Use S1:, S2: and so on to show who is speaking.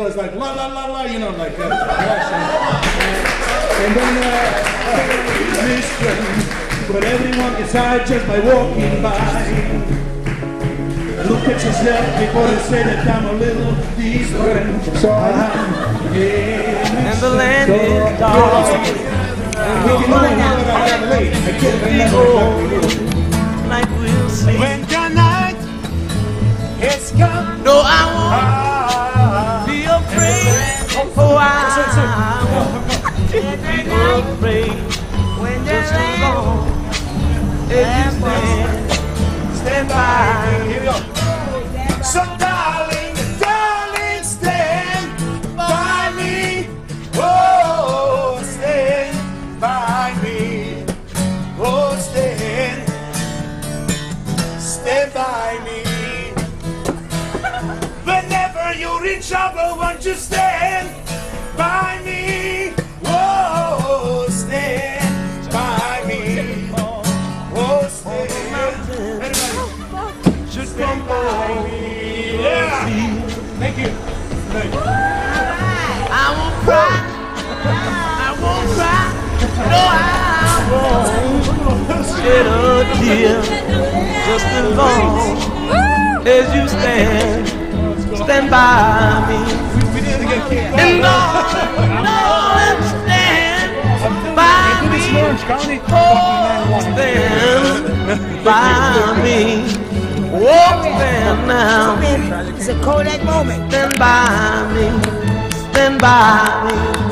S1: goes like la la la la, you know, like that. And then but everyone gets high just by walking by. Look at yourself before they say that I'm a little different. So
S2: and the land is dark. And we'll find out like we'll see.
S3: When the night has come,
S2: no, I won't be afraid. Oh, I won't be afraid. When the land stand by.
S3: Here we go. So darling, darling, stand by me. Oh, stand by me. Oh, stand by me. Whenever you're in trouble, won't you stand by me? Oh, stand by me. Oh, stand. Should stand by me. Yeah. Thank you. Thank you.
S2: I won't cry. I won't cry. No, I won't shed a tear. Just as long as you stand by me. And Lord, stand by me. Oh, stand by me. Oh, stand now.
S4: It's a Kodak moment.
S2: Stand by me. Stand by me.